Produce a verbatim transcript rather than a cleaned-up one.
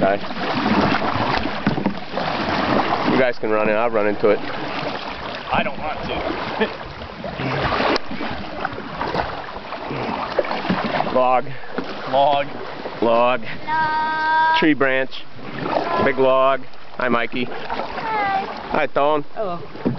guy. You guys can run it. I'll run into it. I don't want to. Log. Log. Log. No. Tree branch. Big log. Hi, Mikey. Hi. Hi, Thon. Hello.